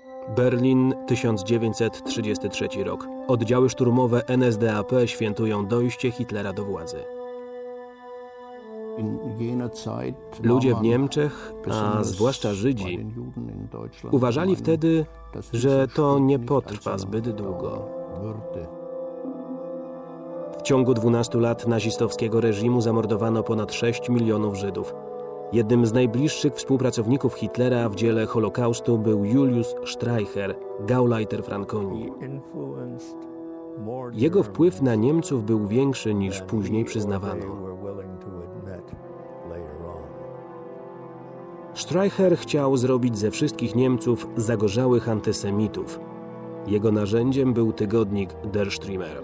Berlin, 1933 rok. Oddziały szturmowe NSDAP świętują dojście Hitlera do władzy. Ludzie w Niemczech, a zwłaszcza Żydzi, uważali wtedy, że to nie potrwa zbyt długo. W ciągu 12 lat nazistowskiego reżimu zamordowano ponad 6 milionów Żydów. Jednym z najbliższych współpracowników Hitlera w dziele Holokaustu był Julius Streicher, Gauleiter Franconi. Jego wpływ na Niemców był większy niż później przyznawano. Streicher chciał zrobić ze wszystkich Niemców zagorzałych antysemitów. Jego narzędziem był tygodnik Der Stürmer.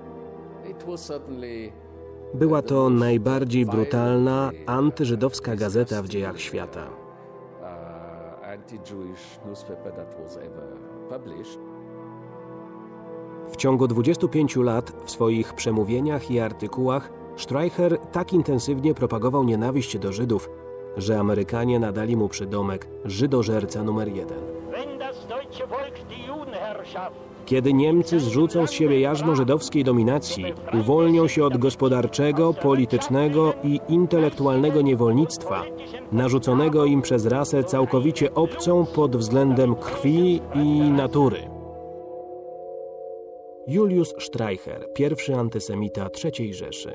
Była to najbardziej brutalna, antyżydowska gazeta w dziejach świata. W ciągu 25 lat w swoich przemówieniach i artykułach Streicher tak intensywnie propagował nienawiść do Żydów, że Amerykanie nadali mu przydomek żydożerca numer 1. Kiedy Niemcy zrzucą z siebie jarzmo żydowskiej dominacji, uwolnią się od gospodarczego, politycznego i intelektualnego niewolnictwa, narzuconego im przez rasę całkowicie obcą pod względem krwi i natury. Julius Streicher, pierwszy antysemita III Rzeszy.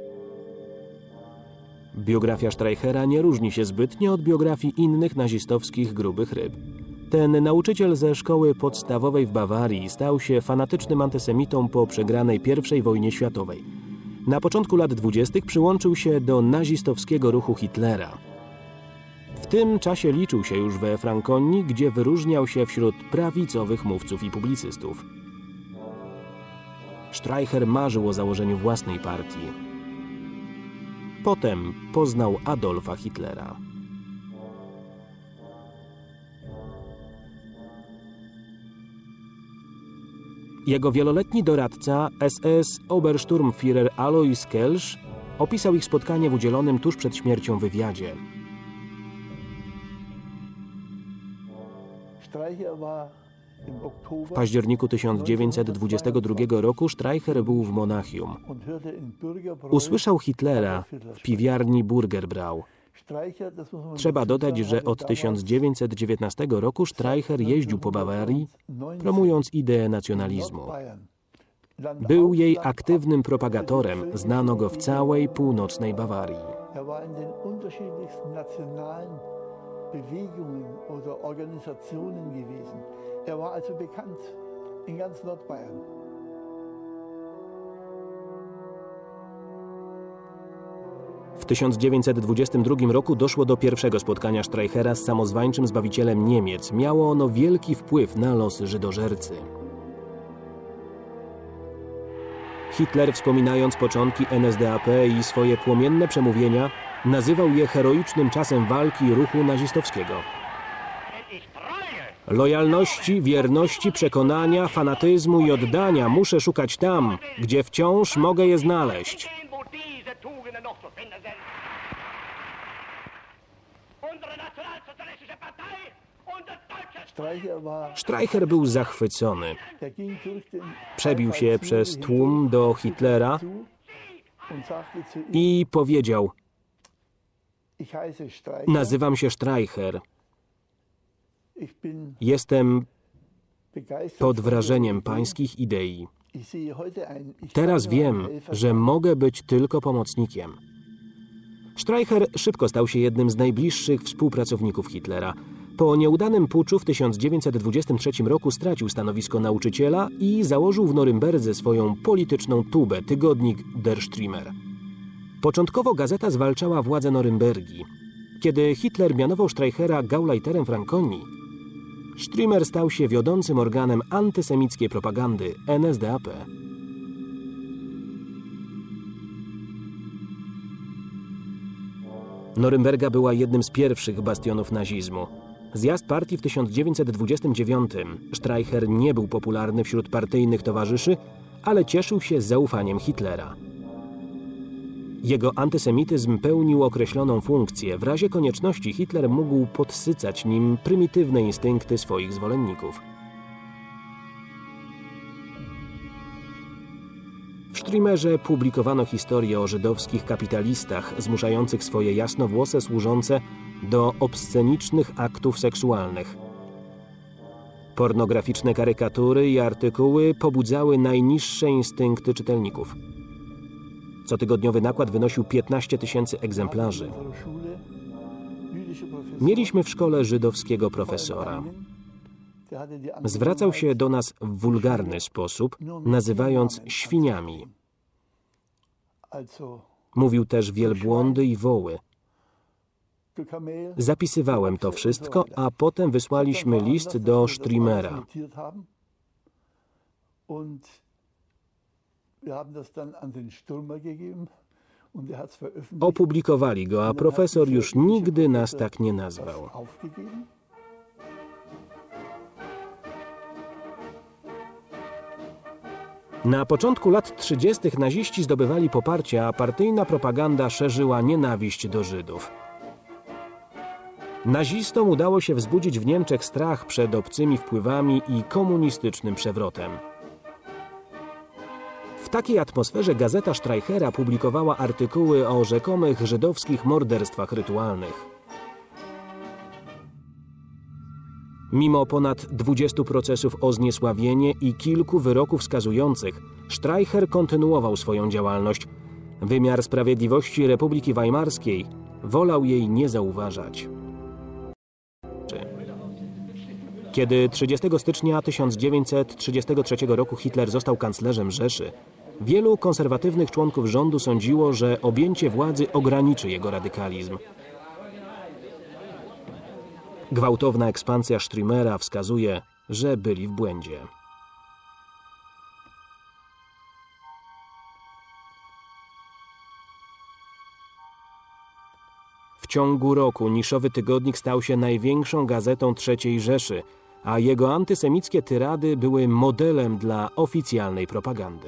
Biografia Streichera nie różni się zbytnio od biografii innych nazistowskich grubych ryb. Ten nauczyciel ze szkoły podstawowej w Bawarii stał się fanatycznym antysemitą po przegranej I wojnie światowej. Na początku lat 20. przyłączył się do nazistowskiego ruchu Hitlera. W tym czasie liczył się już we Frankonii, gdzie wyróżniał się wśród prawicowych mówców i publicystów. Streicher marzył o założeniu własnej partii. Potem poznał Adolfa Hitlera. Jego wieloletni doradca, SS Obersturmführer Alois Kelsch, opisał ich spotkanie w udzielonym tuż przed śmiercią wywiadzie. W październiku 1922 roku Streicher był w Monachium. Usłyszał Hitlera w piwiarni Burgerbrau. Trzeba dodać, że od 1919 roku Streicher jeździł po Bawarii, promując ideę nacjonalizmu. Był jej aktywnym propagatorem, znano go w całej północnej Bawarii. W 1922 roku doszło do pierwszego spotkania Streichera z samozwańczym zbawicielem Niemiec. Miało ono wielki wpływ na losy żydożercy. Hitler, wspominając początki NSDAP i swoje płomienne przemówienia, nazywał je heroicznym czasem walki ruchu nazistowskiego. Lojalności, wierności, przekonania, fanatyzmu i oddania muszę szukać tam, gdzie wciąż mogę je znaleźć. Streicher był zachwycony. Przebił się przez tłum do Hitlera i powiedział: nazywam się Streicher. Jestem pod wrażeniem pańskich idei. Teraz wiem, że mogę być tylko pomocnikiem. Streicher szybko stał się jednym z najbliższych współpracowników Hitlera. Po nieudanym puczu w 1923 roku stracił stanowisko nauczyciela i założył w Norymberdze swoją polityczną tubę, tygodnik Der Stürmer. Początkowo gazeta zwalczała władze Norymbergi. Kiedy Hitler mianował Streichera Gauleiterem Frankonii, Stürmer stał się wiodącym organem antysemickiej propagandy NSDAP. Norymberga była jednym z pierwszych bastionów nazizmu. Zjazd partii w 1929. Streicher nie był popularny wśród partyjnych towarzyszy, ale cieszył się zaufaniem Hitlera. Jego antysemityzm pełnił określoną funkcję. W razie konieczności Hitler mógł podsycać nim prymitywne instynkty swoich zwolenników. W Striemerze publikowano historie o żydowskich kapitalistach zmuszających swoje jasnowłose służące do obscenicznych aktów seksualnych. Pornograficzne karykatury i artykuły pobudzały najniższe instynkty czytelników. Cotygodniowy nakład wynosił 15 000 egzemplarzy. Mieliśmy w szkole żydowskiego profesora. Zwracał się do nas w wulgarny sposób, nazywając świniami. Mówił też wielbłądy i woły. Zapisywałem to wszystko, a potem wysłaliśmy list do Striemera. Opublikowali go, a profesor już nigdy nas tak nie nazwał. Na początku lat 30. naziści zdobywali poparcie, a partyjna propaganda szerzyła nienawiść do Żydów. Nazistom udało się wzbudzić w Niemczech strach przed obcymi wpływami i komunistycznym przewrotem. W takiej atmosferze gazeta Streichera publikowała artykuły o rzekomych żydowskich morderstwach rytualnych. Mimo ponad 20 procesów o zniesławienie i kilku wyroków skazujących, Streicher kontynuował swoją działalność. Wymiar sprawiedliwości Republiki Weimarskiej wolał jej nie zauważać. Kiedy 30 stycznia 1933 roku Hitler został kanclerzem Rzeszy, wielu konserwatywnych członków rządu sądziło, że objęcie władzy ograniczy jego radykalizm. Gwałtowna ekspansja Striemera wskazuje, że byli w błędzie. W ciągu roku niszowy tygodnik stał się największą gazetą III Rzeszy, a jego antysemickie tyrady były modelem dla oficjalnej propagandy.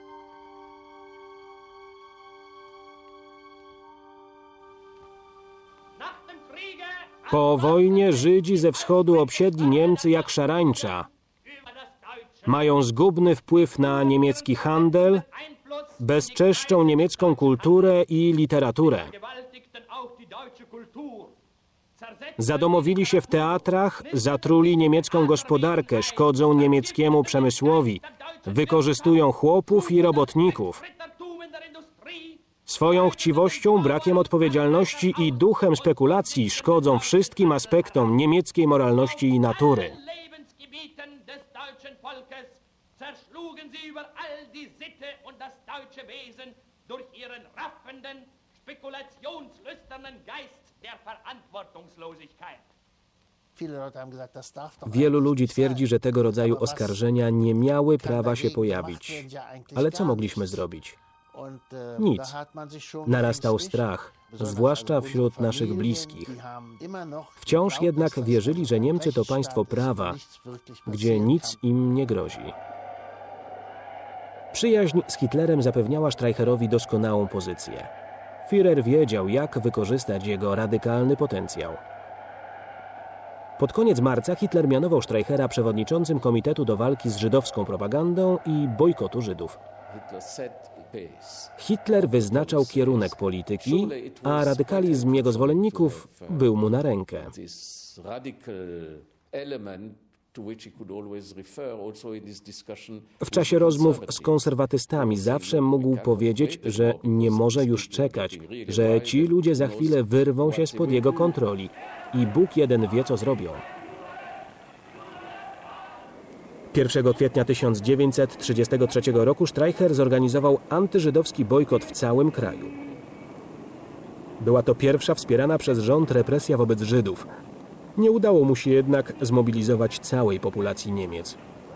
Po wojnie Żydzi ze wschodu obsiedli Niemcy jak szarańcza. Mają zgubny wpływ na niemiecki handel, bezczeszczą niemiecką kulturę i literaturę. Zadomowili się w teatrach, zatruli niemiecką gospodarkę, szkodzą niemieckiemu przemysłowi, wykorzystują chłopów i robotników. Swoją chciwością, brakiem odpowiedzialności i duchem spekulacji szkodzą wszystkim aspektom niemieckiej moralności i natury. Wielu ludzi twierdzi, że tego rodzaju oskarżenia nie miały prawa się pojawić. Ale co mogliśmy zrobić? Nic. Narastał strach, zwłaszcza wśród naszych bliskich. Wciąż jednak wierzyli, że Niemcy to państwo prawa, gdzie nic im nie grozi. Przyjaźń z Hitlerem zapewniała Streicherowi doskonałą pozycję. Führer wiedział, jak wykorzystać jego radykalny potencjał. Pod koniec marca Hitler mianował Streichera przewodniczącym Komitetu do Walki z żydowską propagandą i bojkotu Żydów. Hitler wyznaczał kierunek polityki, a radykalizm jego zwolenników był mu na rękę. W czasie rozmów z konserwatystami zawsze mógł powiedzieć, że nie może już czekać, że ci ludzie za chwilę wyrwą się spod jego kontroli i Bóg jeden wie, co zrobią. 1 kwietnia 1933 roku Streicher zorganizował antyżydowski bojkot w całym kraju. Była to pierwsza wspierana przez rząd represja wobec Żydów. Nie udało mu się jednak zmobilizować całej populacji Niemiec.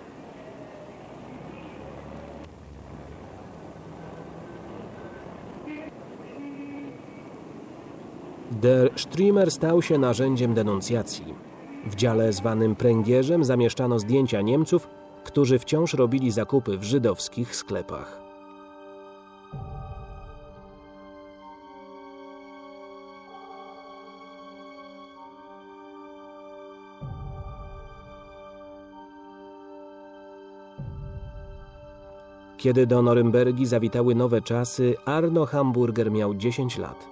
Der Striemer stał się narzędziem denuncjacji. W dziale zwanym pręgierzem zamieszczano zdjęcia Niemców, którzy wciąż robili zakupy w żydowskich sklepach. Kiedy do Norymbergi zawitały nowe czasy, Arno Hamburger miał 10 lat.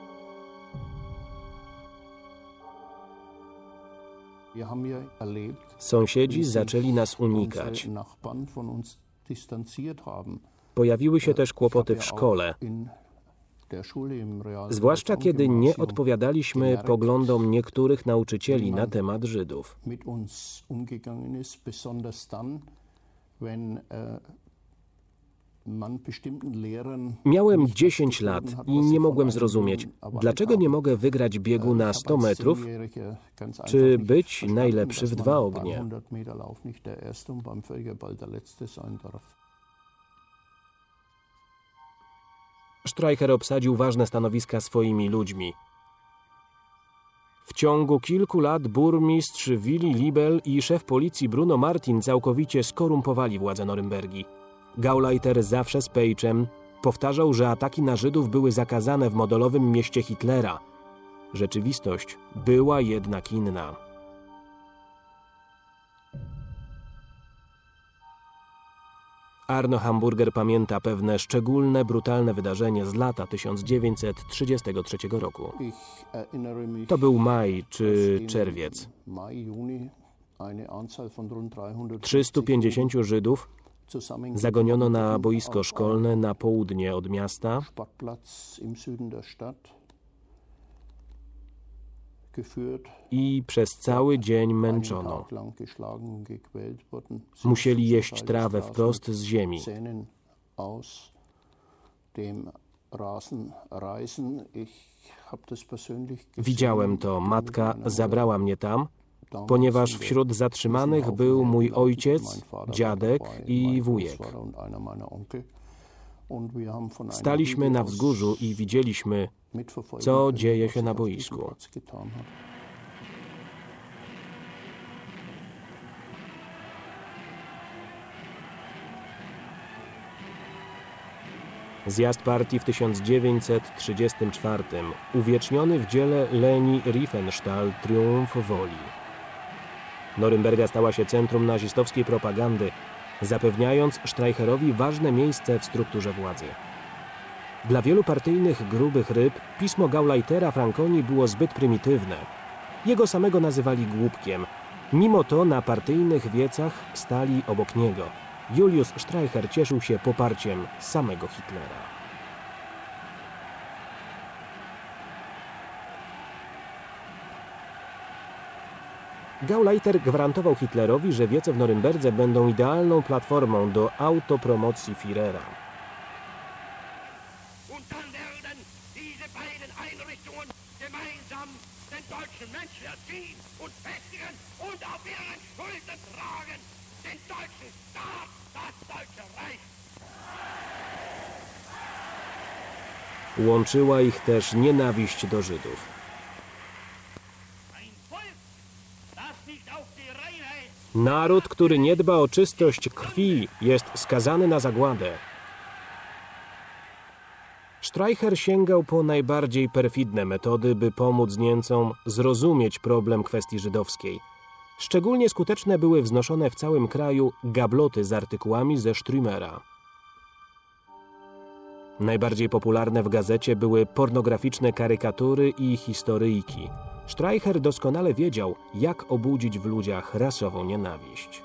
Sąsiedzi zaczęli nas unikać. Pojawiły się też kłopoty w szkole, zwłaszcza kiedy nie odpowiadaliśmy poglądom niektórych nauczycieli na temat Żydów. Miałem 10 lat i nie mogłem zrozumieć, dlaczego nie mogę wygrać biegu na 100 metrów, czy być najlepszy w 2 ognie. Streicher obsadził ważne stanowiska swoimi ludźmi. W ciągu kilku lat burmistrz Willi Liebel i szef policji Bruno Martin całkowicie skorumpowali władze Norymbergi. Gauleiter zawsze z pejczem powtarzał, że ataki na Żydów były zakazane w modelowym mieście Hitlera. Rzeczywistość była jednak inna. Arno Hamburger pamięta pewne szczególne, brutalne wydarzenie z lata 1933 roku. To był maj czy czerwiec. 350 Żydów zagoniono na boisko szkolne na południe od miasta i przez cały dzień męczono. Musieli jeść trawę wprost z ziemi. Widziałem to. Matka zabrała mnie tam, ponieważ wśród zatrzymanych był mój ojciec, dziadek i wujek. Staliśmy na wzgórzu i widzieliśmy, co dzieje się na boisku. Zjazd partii w 1934, uwieczniony w dziele Leni Riefenstahl Triumf woli. Norymberga stała się centrum nazistowskiej propagandy, zapewniając Streicherowi ważne miejsce w strukturze władzy. Dla wielu partyjnych grubych ryb pismo Gauleitera Franconi było zbyt prymitywne. Jego samego nazywali głupkiem. Mimo to na partyjnych wiecach stali obok niego. Julius Streicher cieszył się poparciem samego Hitlera. Gauleiter gwarantował Hitlerowi, że wiece w Norymberdze będą idealną platformą do autopromocji Führera. Łączyła ich też nienawiść do Żydów. Naród, który nie dba o czystość krwi, jest skazany na zagładę. Streicher sięgał po najbardziej perfidne metody, by pomóc Niemcom zrozumieć problem kwestii żydowskiej. Szczególnie skuteczne były wznoszone w całym kraju gabloty z artykułami ze Strümera. Najbardziej popularne w gazecie były pornograficzne karykatury i historyjki. Streicher doskonale wiedział, jak obudzić w ludziach rasową nienawiść.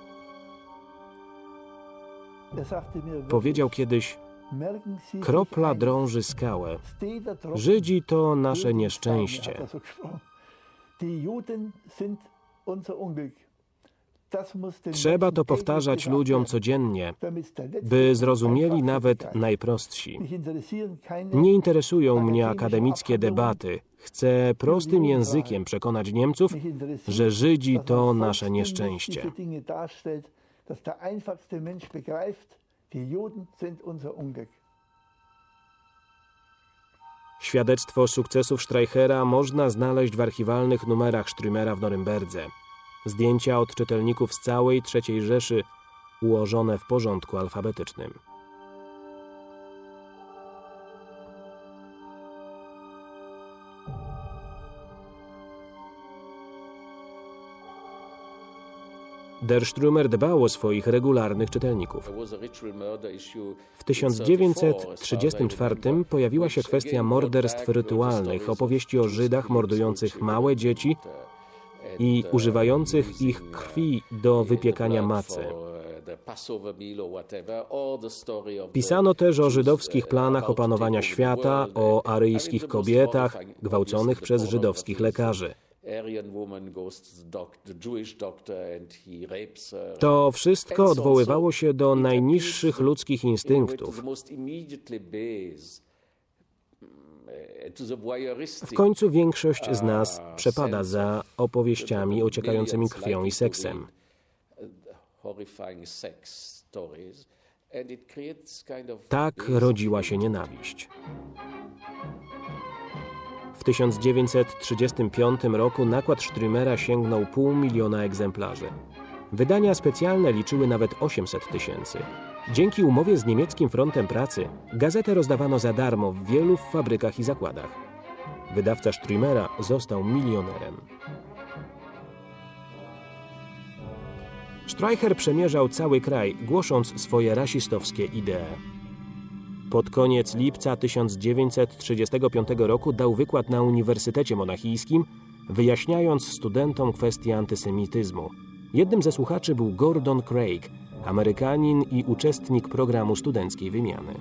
Powiedział kiedyś: kropla drąży skałę. Żydzi to nasze nieszczęście. Trzeba to powtarzać ludziom codziennie, by zrozumieli nawet najprostsi. Nie interesują mnie akademickie debaty. Chcę prostym językiem przekonać Niemców, że Żydzi to nasze nieszczęście. Świadectwo sukcesów Streichera można znaleźć w archiwalnych numerach Strümera w Norymberdze. Zdjęcia od czytelników z całej III Rzeszy, ułożone w porządku alfabetycznym. Der Strömer dbał o swoich regularnych czytelników. W 1934 pojawiła się kwestia morderstw rytualnych, opowieści o Żydach mordujących małe dzieci i używających ich krwi do wypiekania macy. Pisano też o żydowskich planach opanowania świata, o aryjskich kobietach gwałconych przez żydowskich lekarzy. To wszystko odwoływało się do najniższych ludzkich instynktów. W końcu większość z nas przepada za opowieściami ociekającymi krwią i seksem. Tak rodziła się nienawiść. W 1935 roku nakład Strömera sięgnął 500 000 egzemplarzy. Wydania specjalne liczyły nawet 800 000. Dzięki umowie z niemieckim frontem pracy gazetę rozdawano za darmo w wielu fabrykach i zakładach. Wydawca Strömera został milionerem. Streicher przemierzał cały kraj, głosząc swoje rasistowskie idee. Pod koniec lipca 1935 roku dał wykład na Uniwersytecie Monachijskim, wyjaśniając studentom kwestię antysemityzmu. Jednym ze słuchaczy był Gordon Craig, Amerykanin i uczestnik programu studenckiej wymiany.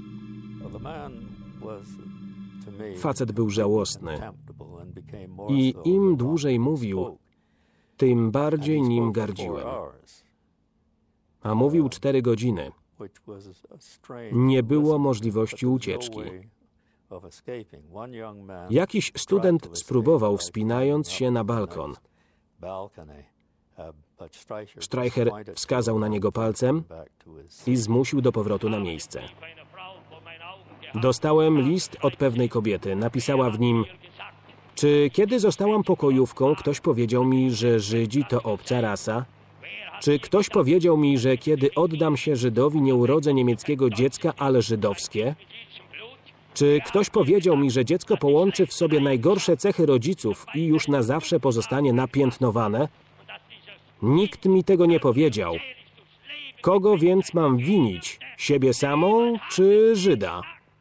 Facet był żałosny i im dłużej mówił, tym bardziej nim gardziłem. A mówił 4 godziny. Nie było możliwości ucieczki. Jakiś student spróbował, wspinając się na balkon. Streicher wskazał na niego palcem i zmusił do powrotu na miejsce. Dostałem list od pewnej kobiety. Napisała w nim: czy kiedy zostałam pokojówką, ktoś powiedział mi, że Żydzi to obca rasa? Czy ktoś powiedział mi, że kiedy oddam się Żydowi, nie urodzę niemieckiego dziecka, ale żydowskie? Czy ktoś powiedział mi, że dziecko połączy w sobie najgorsze cechy rodziców i już na zawsze pozostanie napiętnowane? Nikt mi tego nie powiedział. Kogo więc mam winić? Siebie samą czy Żyda?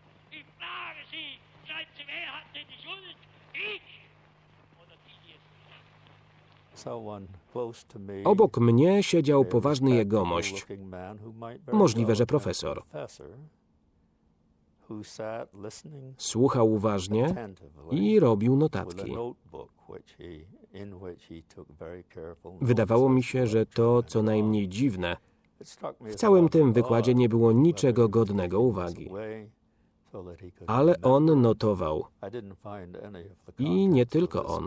Obok mnie siedział poważny jegomość, możliwe, że profesor. Słuchał uważnie i robił notatki. Wydawało mi się, że to co najmniej dziwne. W całym tym wykładzie nie było niczego godnego uwagi. Ale on notował. I nie tylko on.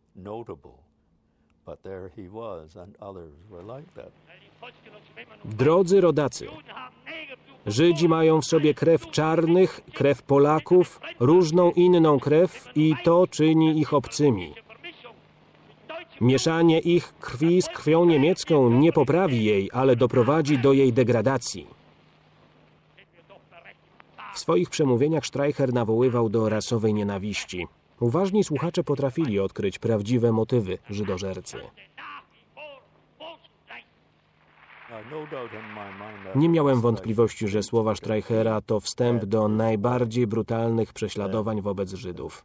Drodzy rodacy, Żydzi mają w sobie krew czarnych, krew Polaków, różną inną krew i to czyni ich obcymi. Mieszanie ich krwi z krwią niemiecką nie poprawi jej, ale doprowadzi do jej degradacji. W swoich przemówieniach Streicher nawoływał do rasowej nienawiści. Uważni słuchacze potrafili odkryć prawdziwe motywy żydożercy. Nie miałem wątpliwości, że słowa Streichera to wstęp do najbardziej brutalnych prześladowań wobec Żydów.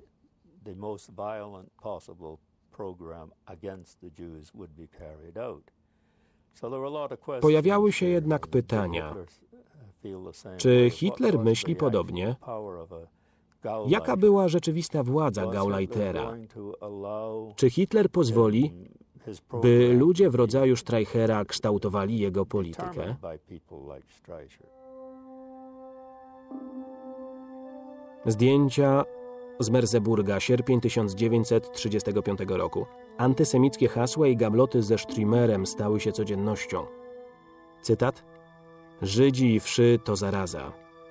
Pojawiały się jednak pytania. Czy Hitler myśli podobnie? Jaka była rzeczywista władza Gauleitera? Czy Hitler pozwoli, by ludzie w rodzaju Streichera kształtowali jego politykę? Zdjęcia z Merseburga, sierpień 1935 roku. Antysemickie hasła i gabloty ze Strömerem stały się codziennością. Cytat: Żydzi i wszy to zaraza.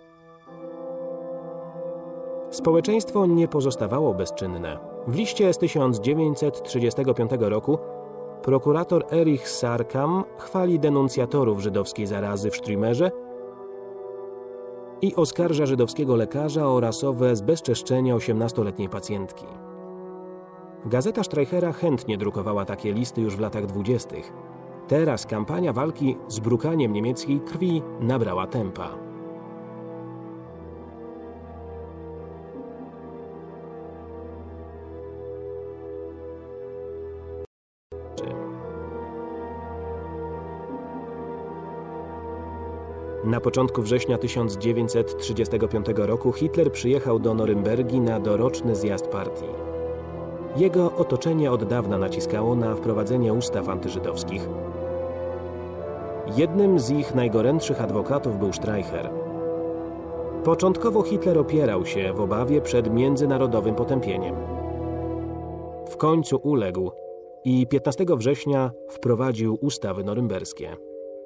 Społeczeństwo nie pozostawało bezczynne. W liście z 1935 roku prokurator Erich Sarkam chwali denuncjatorów żydowskiej zarazy w Strömerze i oskarża żydowskiego lekarza o rasowe zbezczeszczenie 18-letniej pacjentki. Gazeta Streichera chętnie drukowała takie listy już w latach 20. Teraz kampania walki z brukaniem niemieckiej krwi nabrała tempa. Na początku września 1935 roku Hitler przyjechał do Norymbergi na doroczny zjazd partii. Jego otoczenie od dawna naciskało na wprowadzenie ustaw antyżydowskich. Jednym z ich najgorętszych adwokatów był Streicher. Początkowo Hitler opierał się w obawie przed międzynarodowym potępieniem. W końcu uległ i 15 września wprowadził ustawy norymberskie.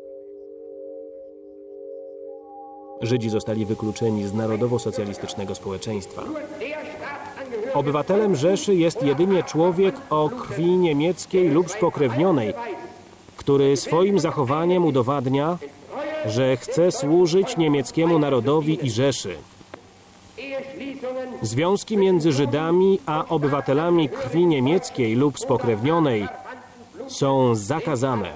Żydzi zostali wykluczeni z narodowo-socjalistycznego społeczeństwa. Obywatelem Rzeszy jest jedynie człowiek o krwi niemieckiej lub spokrewnionej, który swoim zachowaniem udowadnia, że chce służyć niemieckiemu narodowi i Rzeszy. Związki między Żydami a obywatelami krwi niemieckiej lub spokrewnionej są zakazane.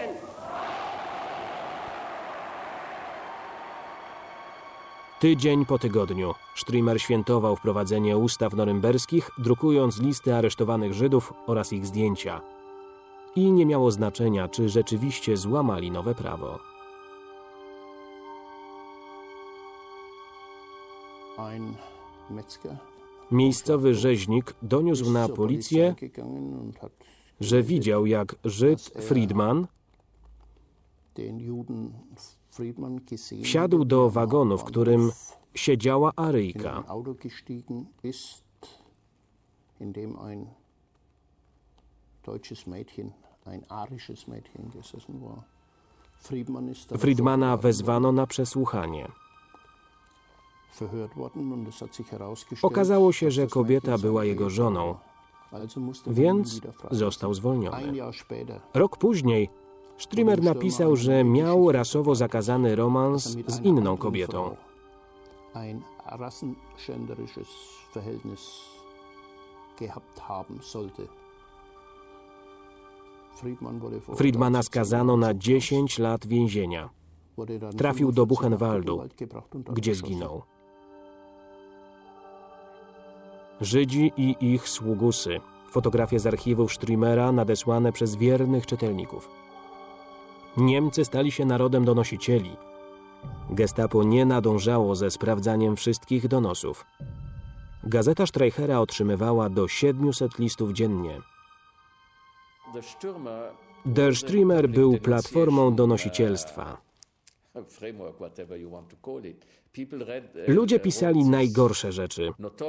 Tydzień po tygodniu Streicher świętował wprowadzenie ustaw norymberskich, drukując listy aresztowanych Żydów oraz ich zdjęcia. I nie miało znaczenia, czy rzeczywiście złamali nowe prawo. Miejscowy rzeźnik doniósł na policję, że widział, jak Żyd Friedman wsiadł do wagonu, w którym siedziała Aryjka. Friedmana wezwano na przesłuchanie. Okazało się, że kobieta była jego żoną, więc został zwolniony. Rok później Streicher napisał, że miał rasowo zakazany romans z inną kobietą. Friedmana skazano na 10 lat więzienia. Trafił do Buchenwaldu, gdzie zginął. Żydzi i ich sługusy. Fotografie z archiwów Streimera nadesłane przez wiernych czytelników. Niemcy stali się narodem donosicieli. Gestapo nie nadążało ze sprawdzaniem wszystkich donosów. Gazeta Streichera otrzymywała do 700 listów dziennie. Der Streimer był platformą donosicielstwa. Ludzie pisali najgorsze rzeczy.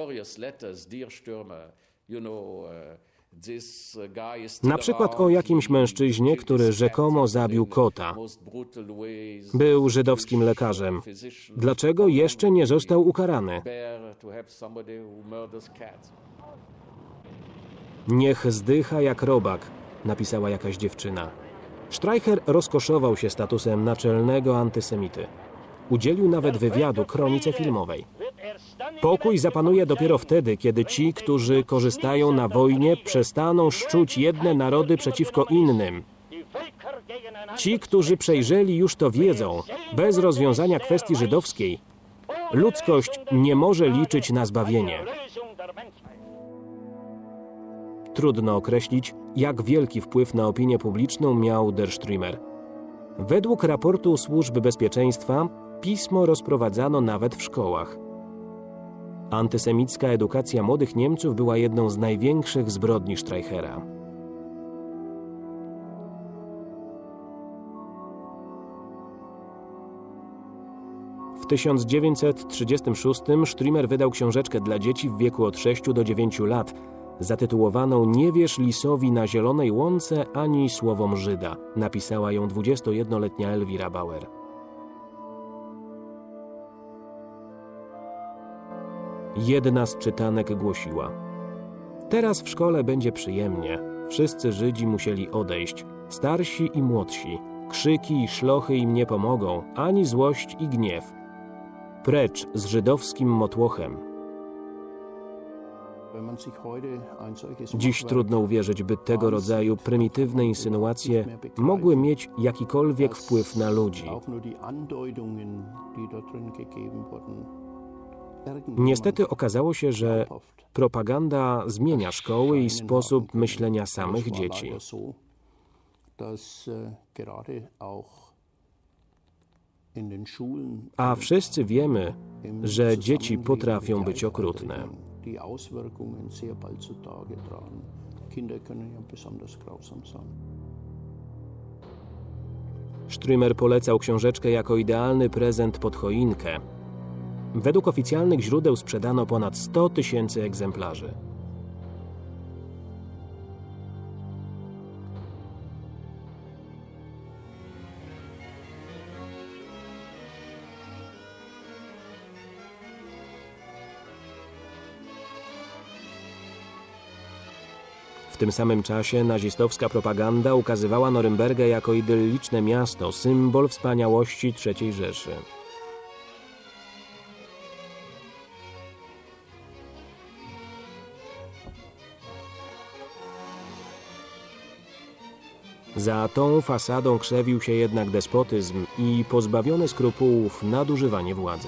Na przykład o jakimś mężczyźnie, który rzekomo zabił kota. Był żydowskim lekarzem. Dlaczego jeszcze nie został ukarany? Niech zdycha jak robak, napisała jakaś dziewczyna. Streicher rozkoszował się statusem naczelnego antysemity. Udzielił nawet wywiadu kronice filmowej. Pokój zapanuje dopiero wtedy, kiedy ci, którzy korzystają na wojnie, przestaną szczuć jedne narody przeciwko innym. Ci, którzy przejrzeli, już to wiedzą. Bez rozwiązania kwestii żydowskiej ludzkość nie może liczyć na zbawienie. Trudno określić, jak wielki wpływ na opinię publiczną miał Der Streimer. Według raportu Służby Bezpieczeństwa pismo rozprowadzano nawet w szkołach. Antysemicka edukacja młodych Niemców była jedną z największych zbrodni Streichera. W 1936 Streimer wydał książeczkę dla dzieci w wieku od 6 do 9 lat, zatytułowaną „Nie wierz lisowi na zielonej łące ani słowom Żyda”. Napisała ją 21-letnia Elvira Bauer. Jedna z czytanek głosiła: teraz w szkole będzie przyjemnie. Wszyscy Żydzi musieli odejść, starsi i młodsi. Krzyki i szlochy im nie pomogą, ani złość i gniew. Precz z żydowskim motłochem. Dziś trudno uwierzyć, by tego rodzaju prymitywne insynuacje mogły mieć jakikolwiek wpływ na ludzi. Niestety okazało się, że propaganda zmienia szkoły i sposób myślenia samych dzieci. A wszyscy wiemy, że dzieci potrafią być okrutne. Strömer polecał książeczkę jako idealny prezent pod choinkę. Według oficjalnych źródeł sprzedano ponad 100 000 egzemplarzy. W tym samym czasie nazistowska propaganda ukazywała Norymbergę jako idylliczne miasto, symbol wspaniałości III Rzeszy. Za tą fasadą krzewił się jednak despotyzm i pozbawione skrupułów nadużywanie władzy.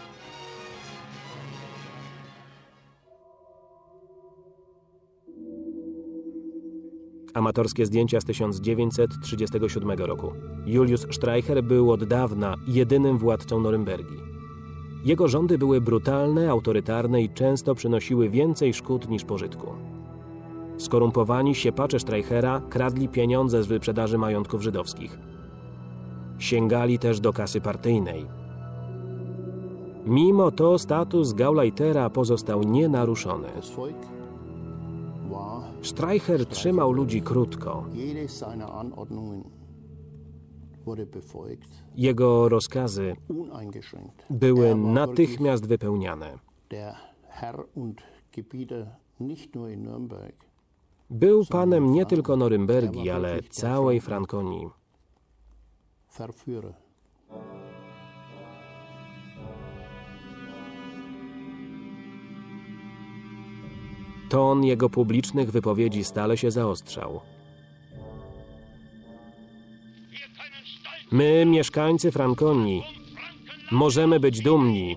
Amatorskie zdjęcia z 1937 roku. Julius Streicher był od dawna jedynym władcą Norymbergi. Jego rządy były brutalne, autorytarne i często przynosiły więcej szkód niż pożytku. Skorumpowani siepacze Streichera kradli pieniądze z wyprzedaży majątków żydowskich. Sięgali też do kasy partyjnej. Mimo to status Gauleitera pozostał nienaruszony. Streicher trzymał ludzi krótko. Jego rozkazy były natychmiast wypełniane. Był panem nie tylko Norymbergi, ale całej Frankonii. Ton jego publicznych wypowiedzi stale się zaostrzał. My, mieszkańcy Frankonii, możemy być dumni.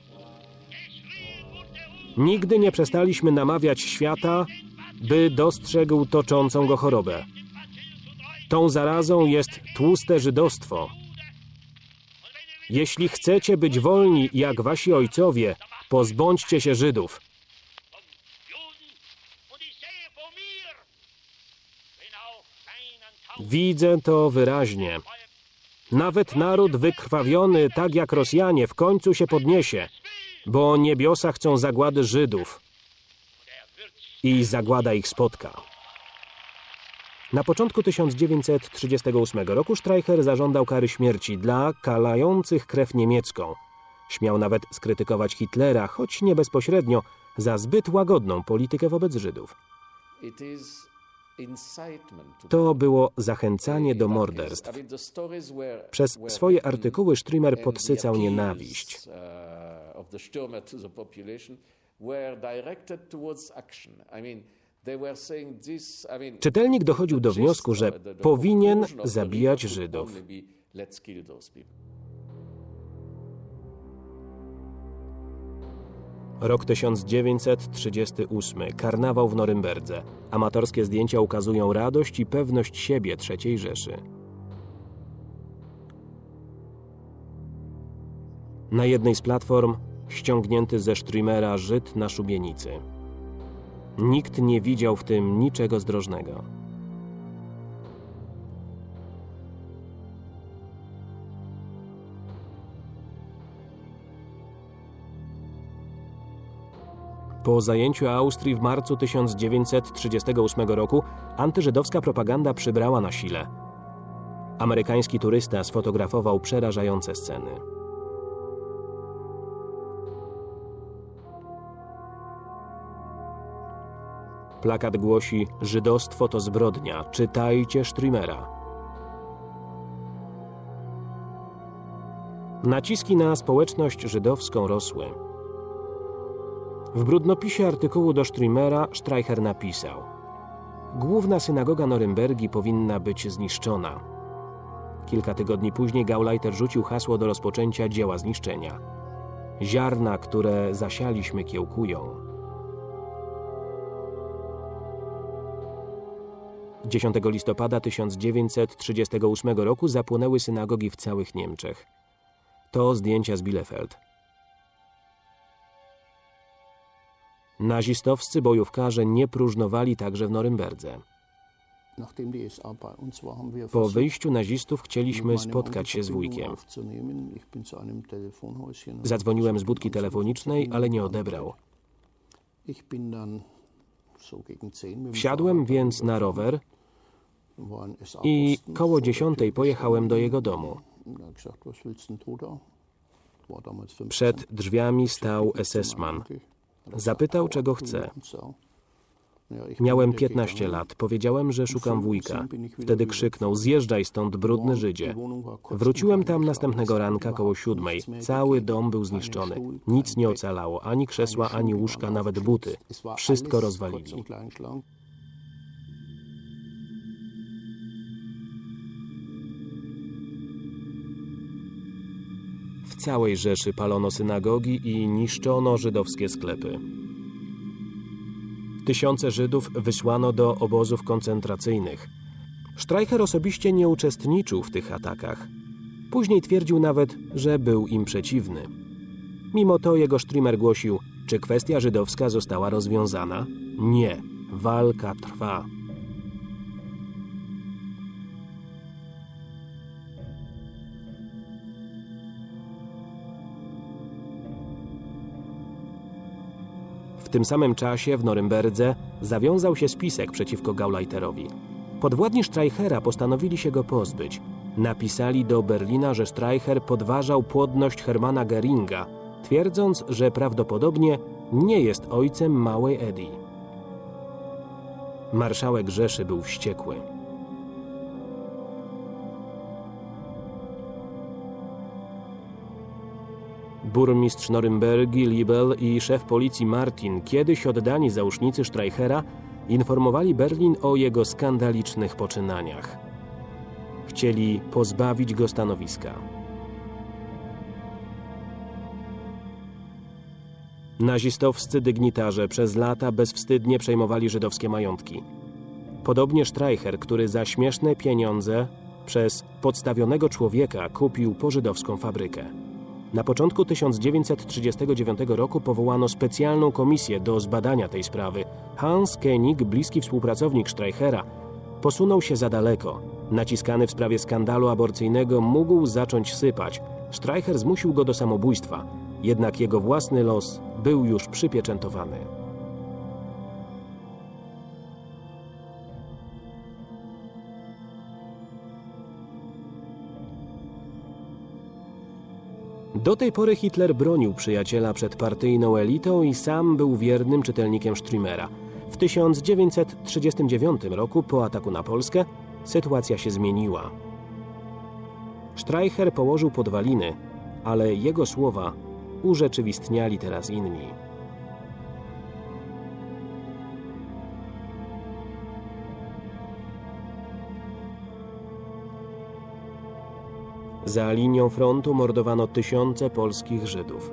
Nigdy nie przestaliśmy namawiać świata, by dostrzegł toczącą go chorobę. Tą zarazą jest tłuste żydostwo. Jeśli chcecie być wolni jak wasi ojcowie, pozbądźcie się Żydów. Widzę to wyraźnie. Nawet naród wykrwawiony, tak jak Rosjanie, w końcu się podniesie, bo niebiosa chcą zagłady Żydów i zagłada ich spotka. Na początku 1938 roku Streicher zażądał kary śmierci dla kalających krew niemiecką. Śmiał nawet skrytykować Hitlera, choć nie bezpośrednio, za zbyt łagodną politykę wobec Żydów. To było zachęcanie do morderstw. Przez swoje artykuły Strömer podsycał nienawiść. Czytelnik dochodził do wniosku, że powinien zabijać Żydów. Rok 1938. Karnawał w Norymberdze. Amatorskie zdjęcia ukazują radość i pewność siebie III Rzeszy. Na jednej z platform ściągnięty ze Strömera Żyd na szubienicy. Nikt nie widział w tym niczego zdrożnego. Po zajęciu Austrii w marcu 1938 roku antyżydowska propaganda przybrała na sile. Amerykański turysta sfotografował przerażające sceny. Plakat głosi: Żydostwo to zbrodnia, czytajcie Strömera. Naciski na społeczność żydowską rosły. W brudnopisie artykułu do Strümera Streicher napisał: główna synagoga Norymbergi powinna być zniszczona. Kilka tygodni później Gauleiter rzucił hasło do rozpoczęcia dzieła zniszczenia. Ziarna, które zasialiśmy, kiełkują. 10 listopada 1938 roku zapłonęły synagogi w całych Niemczech. To zdjęcia z Bielefeld. Nazistowscy bojówkarze nie próżnowali także w Norymberdze. Po wyjściu nazistów chcieliśmy spotkać się z wujkiem. Zadzwoniłem z budki telefonicznej, ale nie odebrał. Wsiadłem więc na rower i koło 10 pojechałem do jego domu. Przed drzwiami stał SS-man. Zapytał, czego chcę. Miałem 15 lat. Powiedziałem, że szukam wujka. Wtedy krzyknął: zjeżdżaj stąd, brudny Żydzie. Wróciłem tam następnego ranka koło 7. Cały dom był zniszczony. Nic nie ocalało. Ani krzesła, ani łóżka, nawet buty. Wszystko rozwalili. W całej Rzeszy palono synagogi i niszczono żydowskie sklepy. Tysiące Żydów wysłano do obozów koncentracyjnych. Streicher osobiście nie uczestniczył w tych atakach. Później twierdził nawet, że był im przeciwny. Mimo to jego Strümer głosił: czy kwestia żydowska została rozwiązana? Nie. Walka trwa. W tym samym czasie w Norymberdze zawiązał się spisek przeciwko Gauleiterowi. Podwładni Streichera postanowili się go pozbyć. Napisali do Berlina, że Streicher podważał płodność Hermana Göringa, twierdząc, że prawdopodobnie nie jest ojcem małej Edi. Marszałek Rzeszy był wściekły. Burmistrz Norymbergi Liebel i szef policji Martin, kiedyś oddani zausznicy Streichera, informowali Berlin o jego skandalicznych poczynaniach. Chcieli pozbawić go stanowiska. Nazistowscy dygnitarze przez lata bezwstydnie przejmowali żydowskie majątki. Podobnie Streicher, który za śmieszne pieniądze przez podstawionego człowieka kupił pożydowską fabrykę. Na początku 1939 roku powołano specjalną komisję do zbadania tej sprawy. Hans Koenig, bliski współpracownik Streichera, posunął się za daleko. Naciskany w sprawie skandalu aborcyjnego mógł zacząć sypać. Streicher zmusił go do samobójstwa, jednak jego własny los był już przypieczętowany. Do tej pory Hitler bronił przyjaciela przed partyjną elitą i sam był wiernym czytelnikiem Strümera. W 1939 roku, po ataku na Polskę, sytuacja się zmieniła. Streicher położył podwaliny, ale jego słowa urzeczywistniali teraz inni. Za linią frontu mordowano tysiące polskich Żydów.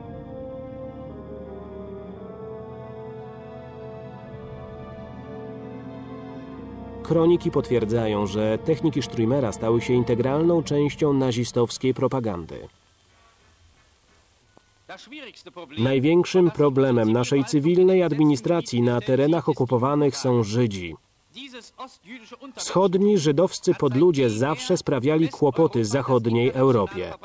Kroniki potwierdzają, że techniki Strümera stały się integralną częścią nazistowskiej propagandy. Największym problemem naszej cywilnej administracji na terenach okupowanych są Żydzi. Wschodni żydowscy podludzie zawsze sprawiali kłopoty zachodniej Europie.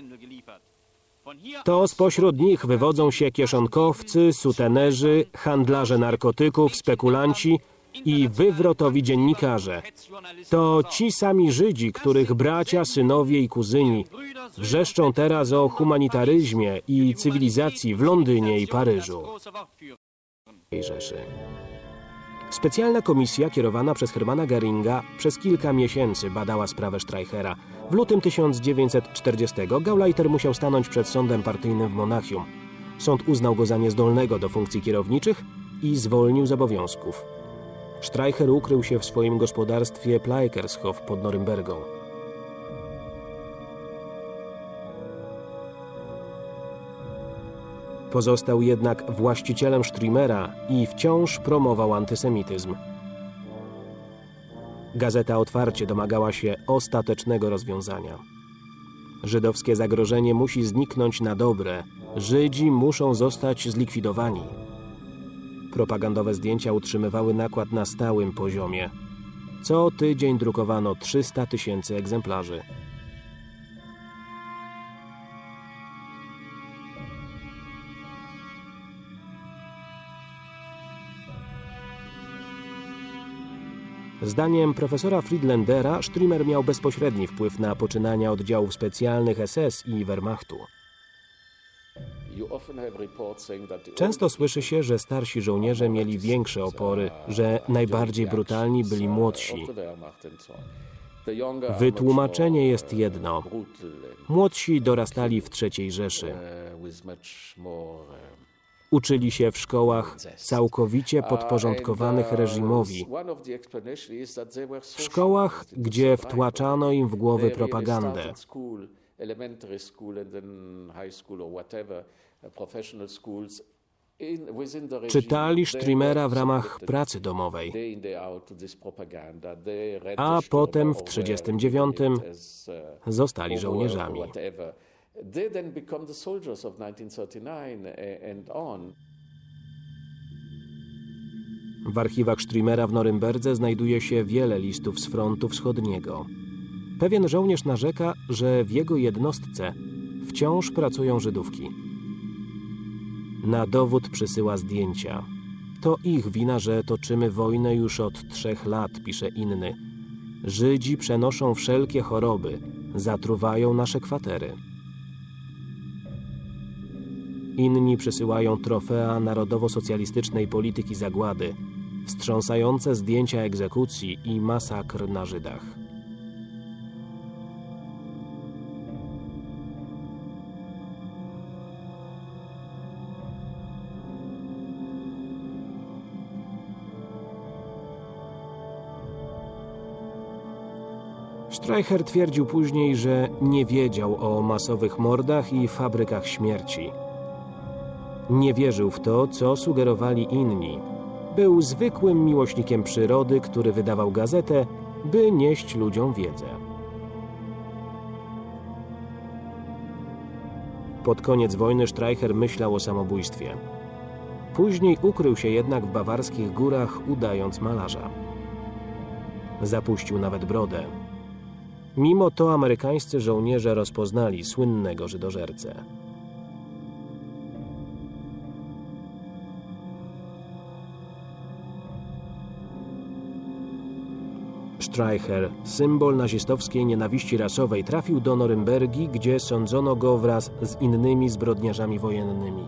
To spośród nich wywodzą się kieszonkowcy, sutenerzy, handlarze narkotyków, spekulanci i wywrotowi dziennikarze. To ci sami Żydzi, których bracia, synowie i kuzyni wrzeszczą teraz o humanitaryzmie i cywilizacji w Londynie i Paryżu. Rzeszy. Specjalna komisja kierowana przez Hermana Göringa przez kilka miesięcy badała sprawę Streichera. W lutym 1940 Gauleiter musiał stanąć przed sądem partyjnym w Monachium. Sąd uznał go za niezdolnego do funkcji kierowniczych i zwolnił z obowiązków. Streicher ukrył się w swoim gospodarstwie Pleikershof pod Norymbergą. Pozostał jednak właścicielem Streamera i wciąż promował antysemityzm. Gazeta otwarcie domagała się ostatecznego rozwiązania. Żydowskie zagrożenie musi zniknąć na dobre. Żydzi muszą zostać zlikwidowani. Propagandowe zdjęcia utrzymywały nakład na stałym poziomie. Co tydzień drukowano 300 000 egzemplarzy. Zdaniem profesora Friedländera Streamer miał bezpośredni wpływ na poczynania oddziałów specjalnych SS i Wehrmachtu. Często słyszy się, że starsi żołnierze mieli większe opory, że najbardziej brutalni byli młodsi. Wytłumaczenie jest jedno. Młodsi dorastali w III Rzeszy. Uczyli się w szkołach całkowicie podporządkowanych reżimowi. W szkołach, gdzie wtłaczano im w głowy propagandę. Czytali Streamera w ramach pracy domowej, a potem w 1939 zostali żołnierzami. W archiwach Streamera w Norymberdze znajduje się wiele listów z frontu wschodniego. Pewien żołnierz narzeka, że w jego jednostce wciąż pracują Żydówki. Na dowód przysyła zdjęcia. To ich wina, że toczymy wojnę już od 3 lat, pisze inny. Żydzi przenoszą wszelkie choroby, zatruwają nasze kwatery. Inni przysyłają trofea narodowo-socjalistycznej polityki zagłady, wstrząsające zdjęcia egzekucji i masakr na Żydach. Streicher twierdził później, że nie wiedział o masowych mordach i fabrykach śmierci. Nie wierzył w to, co sugerowali inni. Był zwykłym miłośnikiem przyrody, który wydawał gazetę, by nieść ludziom wiedzę. Pod koniec wojny Streicher myślał o samobójstwie. Później ukrył się jednak w bawarskich górach, udając malarza. Zapuścił nawet brodę. Mimo to amerykańscy żołnierze rozpoznali słynnego żydożercę. Streicher, symbol nazistowskiej nienawiści rasowej, trafił do Norymbergi, gdzie sądzono go wraz z innymi zbrodniarzami wojennymi.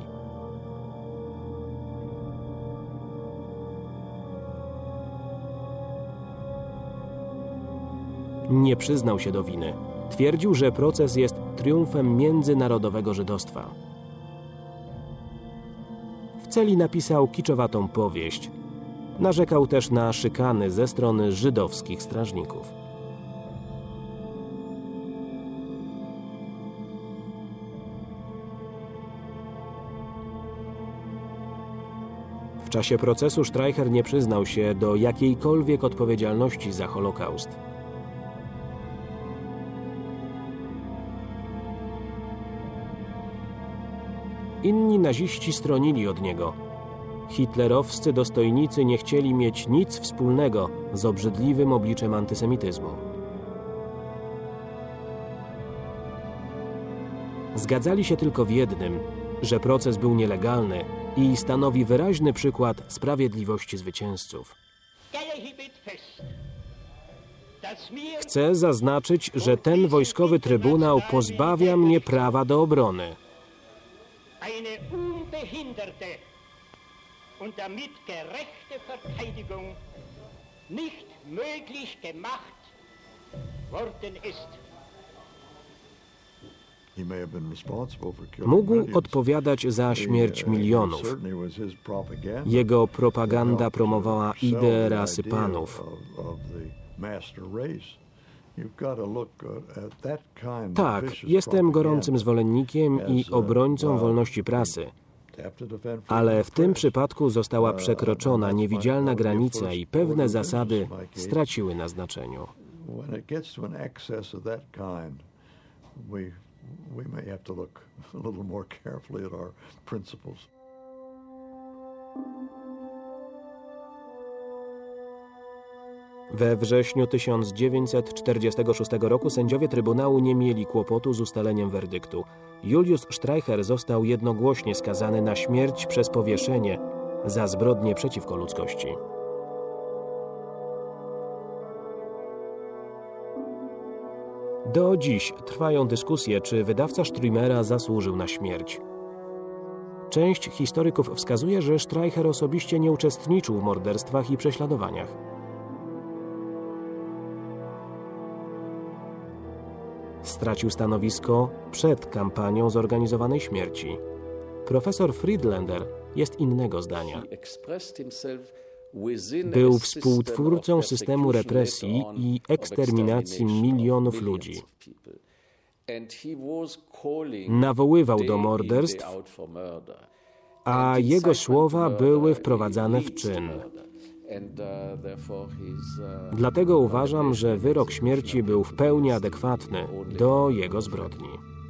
Nie przyznał się do winy. Twierdził, że proces jest triumfem międzynarodowego żydostwa. W celi napisał kiczowatą powieść. Narzekał też na szykany ze strony żydowskich strażników. W czasie procesu Streicher nie przyznał się do jakiejkolwiek odpowiedzialności za Holokaust. Inni naziści stronili od niego. Hitlerowscy dostojnicy nie chcieli mieć nic wspólnego z obrzydliwym obliczem antysemityzmu. Zgadzali się tylko w jednym, że proces był nielegalny i stanowi wyraźny przykład sprawiedliwości zwycięzców. Chcę zaznaczyć, że ten wojskowy trybunał pozbawia mnie prawa do obrony. Und damit gerechte Verteidigung nicht möglich gemacht worden ist. Mógł odpowiadać za śmierć milionów. Jego propaganda promowała ideę rasy panów. Tak, jestem gorącym zwolennikiem i obrońcą wolności prasy. Ale w tym przypadku została przekroczona niewidzialna granica i pewne zasady straciły na znaczeniu. We may have to look a little more carefully at our principles. We wrześniu 1946 roku sędziowie Trybunału nie mieli kłopotu z ustaleniem werdyktu. Julius Streicher został jednogłośnie skazany na śmierć przez powieszenie za zbrodnie przeciwko ludzkości. Do dziś trwają dyskusje, czy wydawca Strümera zasłużył na śmierć. Część historyków wskazuje, że Streicher osobiście nie uczestniczył w morderstwach i prześladowaniach. Stracił stanowisko przed kampanią zorganizowanej śmierci. Profesor Friedlander jest innego zdania. Był współtwórcą systemu represji i eksterminacji milionów ludzi. Nawoływał do morderstw, a jego słowa były wprowadzane w czyn. Dlatego uważam, że wyrok śmierci był w pełni adekwatny do jego zbrodni.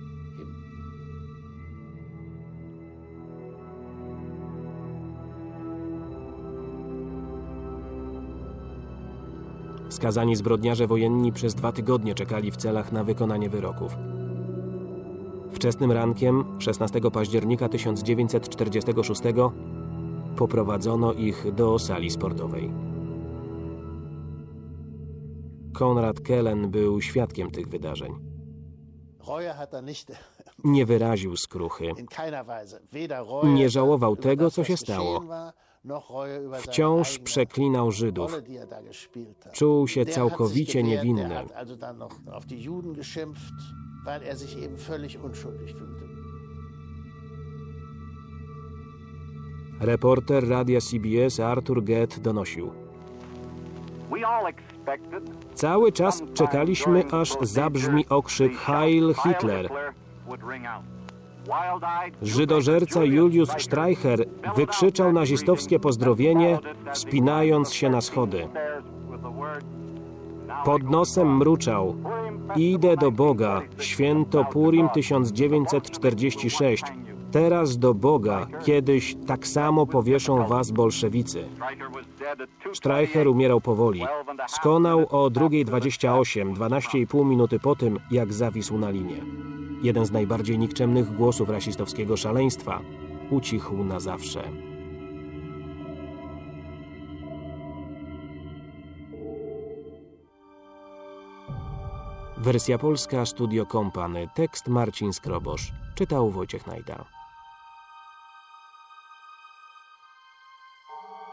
Skazani zbrodniarze wojenni przez 2 tygodnie czekali w celach na wykonanie wyroków. Wczesnym rankiem 16 października 1946 poprowadzono ich do sali sportowej. Konrad Kellen był świadkiem tych wydarzeń. Nie wyraził skruchy. Nie żałował tego, co się stało. Wciąż przeklinał Żydów. Czuł się całkowicie niewinny. Reporter radia CBS Arthur Gett donosił: cały czas czekaliśmy, aż zabrzmi okrzyk Heil Hitler. Żydożerca Julius Streicher wykrzyczał nazistowskie pozdrowienie, wspinając się na schody. Pod nosem mruczał: idę do Boga, święto Purim 1946. Teraz do Boga, kiedyś tak samo powieszą was bolszewicy. Streicher umierał powoli. Skonał o 2:28, 12,5 minuty po tym, jak zawisł na linie. Jeden z najbardziej nikczemnych głosów rasistowskiego szaleństwa ucichł na zawsze. Wersja polska, Studio Kompany. Tekst Marcin Skrobosz. Czytał Wojciech Najda.